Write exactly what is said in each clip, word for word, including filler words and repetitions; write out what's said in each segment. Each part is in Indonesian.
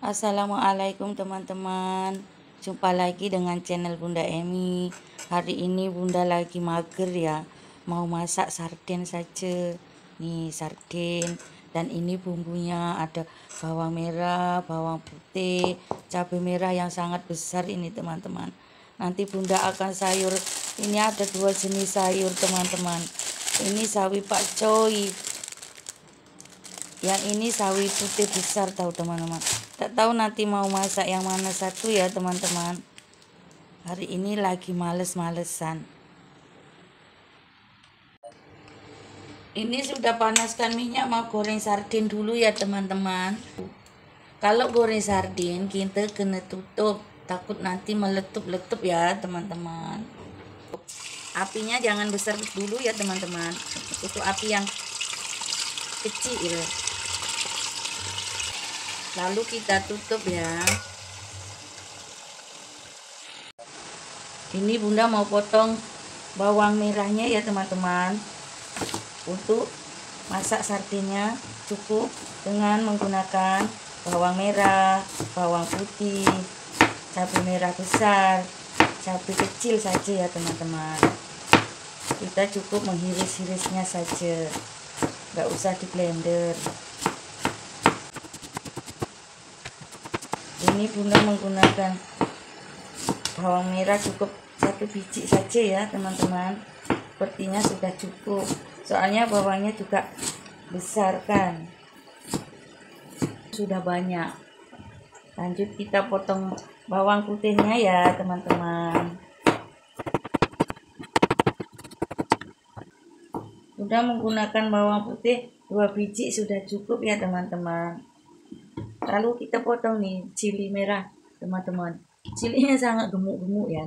Assalamualaikum teman-teman. Jumpa lagi dengan channel Bunda Emi. Hari ini Bunda lagi mager ya, mau masak sarden saja. Nih sarden, dan ini bumbunya ada bawang merah, bawang putih, cabai merah yang sangat besar ini teman-teman. Nanti Bunda akan sayur. Ini ada dua jenis sayur teman-teman. Ini sawi pakcoy, yang ini sawi putih besar tahu teman-teman. Tak tahu nanti mau masak yang mana satu ya teman-teman. Hari ini lagi males-malesan. Ini sudah panaskan minyak, mau goreng sarden dulu ya teman-teman. Kalau goreng sarden kita kena tutup, takut nanti meletup-letup ya teman-teman. Apinya jangan besar dulu ya teman-teman. Itu api yang kecil. Lalu kita tutup ya. Ini Bunda mau potong bawang merahnya ya teman-teman. Untuk masak sardennya cukup dengan menggunakan bawang merah, bawang putih, cabai merah besar, cabai kecil saja ya teman-teman. Kita cukup menghiris-hirisnya saja, nggak usah di blender. Ini Bunda menggunakan bawang merah cukup satu biji saja ya teman-teman. Sepertinya sudah cukup, soalnya bawangnya juga besar kan, sudah banyak. Lanjut kita potong bawang putihnya ya teman-teman. Bunda menggunakan bawang putih dua biji sudah cukup ya teman-teman. Lalu kita potong nih cili merah teman-teman. Cilinya sangat gemuk-gemuk ya.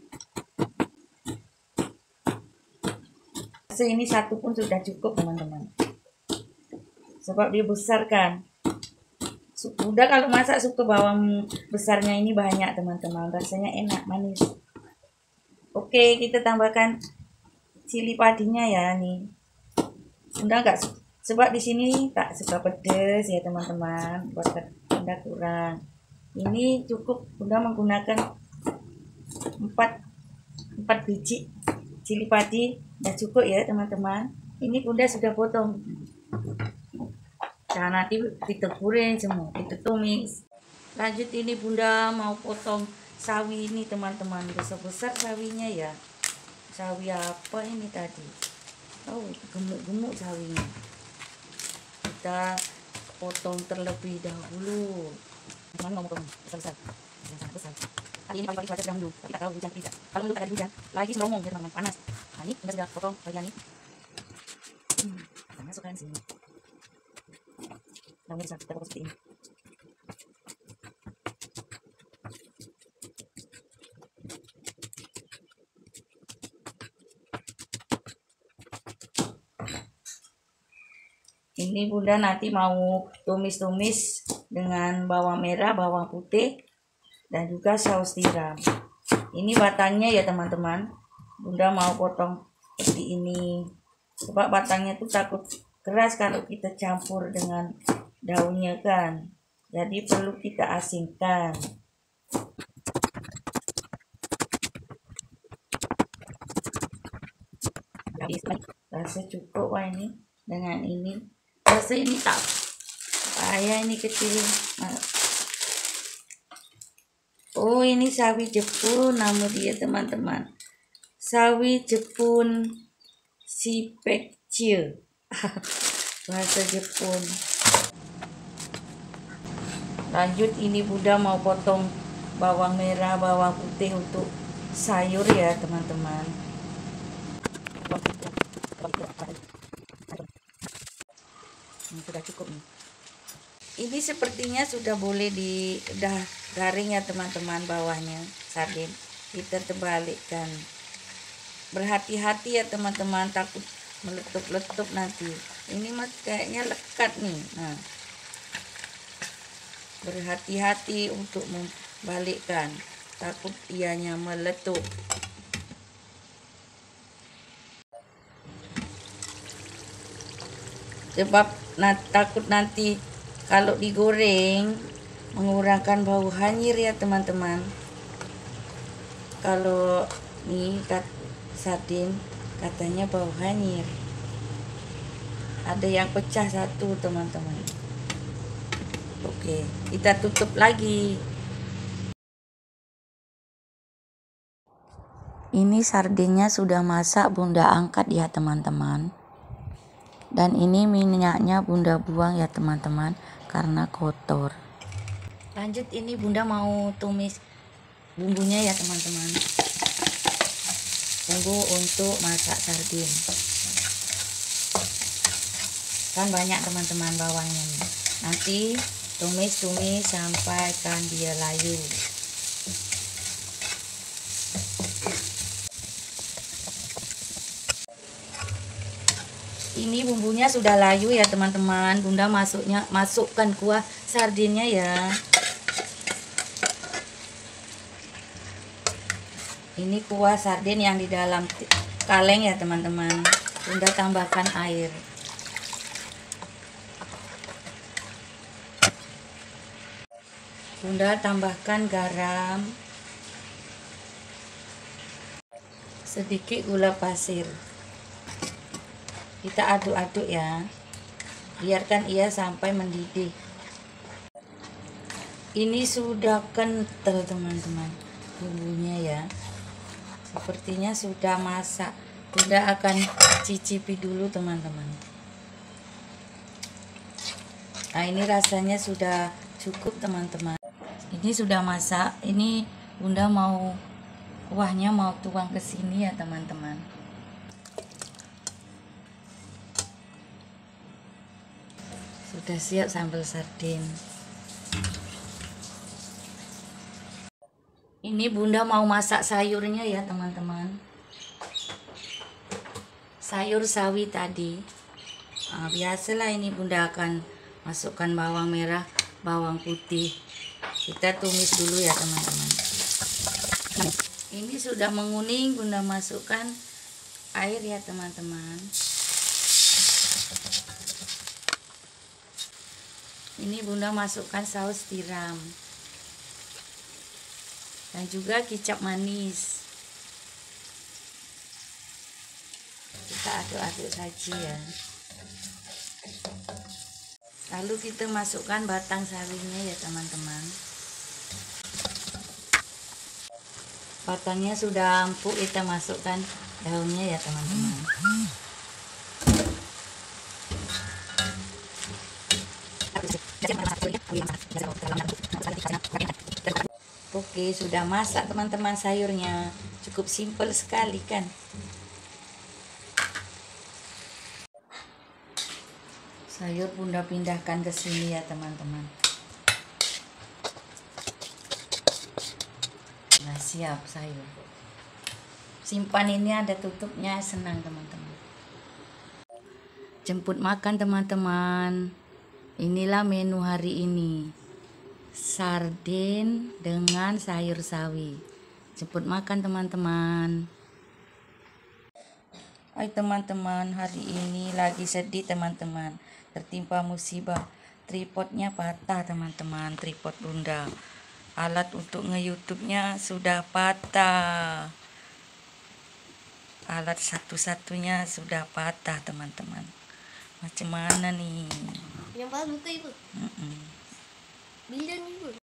Ini satu pun sudah cukup teman-teman. Sebab dia besar kan. Udah kalau masak suka bawang besarnya ini banyak teman-teman. Rasanya enak, manis. Oke, kita tambahkan cili padinya ya nih. Bunda enggak, sebab di sini tak suka pedas ya teman-teman, buat Bunda kurang. Ini cukup Bunda menggunakan empat empat biji cili padi, udah cukup ya teman-teman. Ini Bunda sudah potong. Nah, nanti kita goreng semua, kita tumis. Lanjut ini Bunda mau potong sawi ini teman-teman, besar-besar sawinya ya. Sawi apa ini tadi? Oh, gemuk-gemuk sawinya. Kita potong terlebih dahulu. Teman ngomong besar-besar, besar-besar. Hari ini pagi-pagi cuaca sedang mendung, tapi tak tahu hujan tidak. Kalau mendung tak ada hujan, lagi seromong ya teman-teman, panas. Nah ini kita sudah potong bagian ini. Hmm, kita masukkan sini. Nah ini bisa kita potong seperti ini. Ini Bunda nanti mau tumis-tumis dengan bawang merah, bawang putih, dan juga saus tiram. Ini batangnya ya teman-teman. Bunda mau potong seperti ini. Sebab batangnya tuh takut keras kalau kita campur dengan daunnya kan. Jadi perlu kita asingkan. Rasa cukup wah ini dengan ini. Rasa ini tak kayak ini kecil. Oh ini sawi Jepun nama dia teman-teman. Sawi Jepun si kecil. Bahasa Jepun. Lanjut ini Bunda mau potong bawang merah, bawang putih untuk sayur ya teman-teman. Ini sudah cukup nih. Ini sepertinya sudah boleh di udah garing ya teman-teman bawahnya sarden. Kita terbalikkan. Berhati-hati ya teman-teman, takut meletup-letup nanti. Ini mas kayaknya lekat nih. Nah, berhati-hati untuk membalikkan, takut ianya meletup. Sebab nah, takut nanti kalau digoreng mengurangkan bau hanyir ya teman-teman. Kalau nih kat sardin katanya bau hanyir, ada yang pecah satu teman-teman. Oke, kita tutup lagi. Ini sardinnya sudah masak, Bunda angkat ya teman-teman. Dan ini minyaknya Bunda buang ya teman-teman karena kotor. Lanjut, ini Bunda mau tumis bumbunya ya teman-teman. Bumbu untuk masak sardin. Kan banyak teman-teman bawangnya nih. Nanti tumis-tumis sampai kan dia layu. Ini bumbunya sudah layu ya teman-teman. Bunda masuknya masukkan kuah sardinnya ya. Ini kuah sardin yang di dalam kaleng ya teman-teman. Bunda tambahkan air. Bunda tambahkan garam, sedikit gula pasir. Kita aduk-aduk ya, biarkan ia sampai mendidih. Ini sudah kental teman-teman bumbunya ya, sepertinya sudah masak. Bunda akan cicipi dulu teman-teman. Nah, ini rasanya sudah cukup teman-teman. Ini sudah masak. Ini Bunda mau kuahnya mau tuang ke sini ya teman-teman. Sudah siap sambal sardin. Ini Bunda mau masak sayurnya ya teman-teman. Sayur sawi tadi. Nah, biasalah ini Bunda akan masukkan bawang merah, bawang putih. Kita tumis dulu ya teman-teman. Ini sudah menguning, Bunda masukkan air ya teman-teman. Ini Bunda masukkan saus tiram dan juga kecap manis. Kita aduk-aduk saja ya. Lalu kita masukkan batang sawinya ya teman-teman. Batangnya sudah empuk, kita masukkan daunnya ya teman-teman. Oke, sudah masak teman-teman sayurnya. Cukup simpel sekali kan. Sayur Bunda pindahkan ke sini ya teman-teman. Nah, siap sayur. Simpan ini ada tutupnya, senang teman-teman. Jemput makan teman-teman. Inilah menu hari ini. Sardin dengan sayur sawi. Jemput makan teman-teman. Hai teman-teman, hari ini lagi sedih teman-teman. Tertimpa musibah. Tripodnya patah teman-teman, tripod Bunda. Alat untuk nge-YouTube-nya sudah patah. Alat satu-satunya sudah patah teman-teman. Macam mana nih? Yang baru tuh ibu. Mm-mm. Bila nih ibu?